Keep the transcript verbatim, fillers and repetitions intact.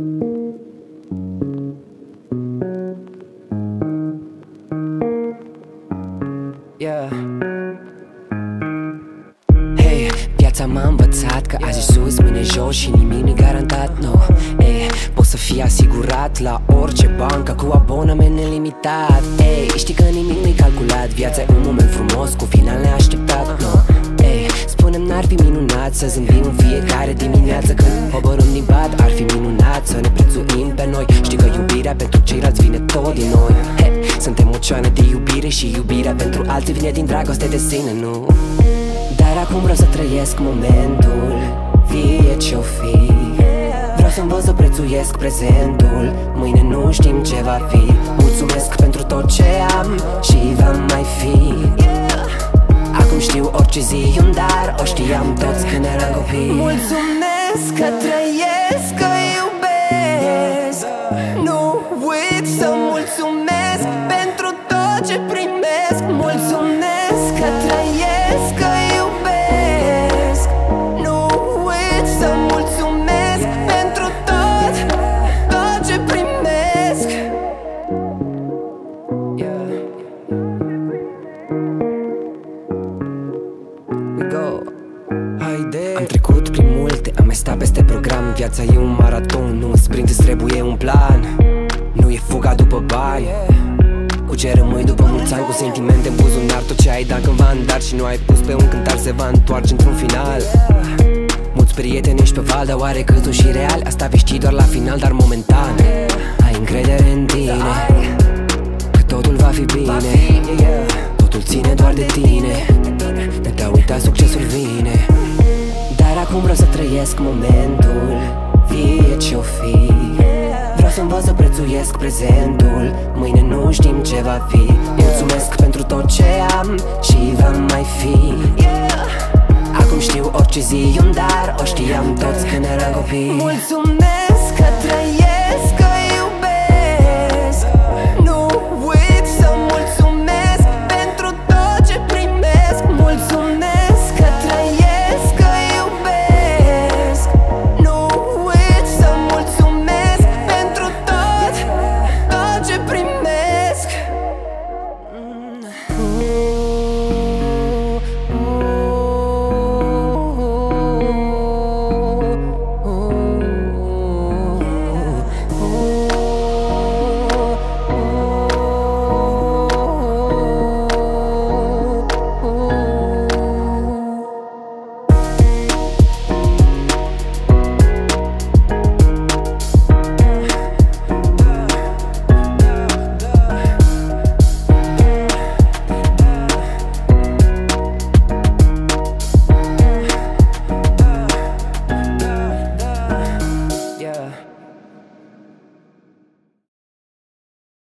Yeah. Hey, viața m-a învățat că azi e sus, mâine jos și nimic nu-i garantat, no. Hey, poți să fii asigurat la orice bancă cu abonament nelimitat. Hey, știi că nimic nu-i calculat, viața e un moment frumos cu final neașteptat, no. Hey, spune-mi, n-ar fi minunat să zâmbim în fiecare dimineață când coborâm din pat? Ar fi minunat să ne prețuim pe noi. Știi că iubirea pentru ceilalți vine tot din noi. Hey, suntem oceane de iubire și iubirea pentru alții vine din dragoste de sine, nu? Dar acum vreau să trăiesc momentul, fie ce-o fi. Vreau să învăț să prețuiesc prezentul, mâine nu știm ce va fi. Mulțumesc pentru tot ce am și va mai fi. Acum știu orice zi e un dar, o știam toți când eram copii. Mulțumesc că trăiesc, că iubesc. Nu uit să mulțumesc pentru tot ce primesc. Mulțumesc că trăiesc, că iubesc. Nu uit să mulțumesc pentru tot, tot ce primesc. Yeah. We go. Haide. Am trecut prin multe, am mai stat peste program. Viața e un maraton, nu un sprint, îți trebuie un plan. Nu e fuga după bani, cu ce rămâi după mulți ani, cu sentimente în buzunar. Tot ce ai dat cândva în dar și nu ai pus pe un cântar se va întoarce într-un final. Mulți prieteni ești pe val, dar oare cât sunt și reali? Asta vei ști doar la final, dar momentan. Ai încredere în tine că totul va fi bine. Totul ține doar de tine, de te-a uitat succesul vine. Dar acum vreau să trăiesc momentul, fie ce-o fi. Vreau să învăț să prețuiesc prezentul, mâine nu știm ce va fi. Mulțumesc pentru tot ce am și va mai fi. Acum știu orice zi e un dar, o știam toți când eram copii. Mulțumesc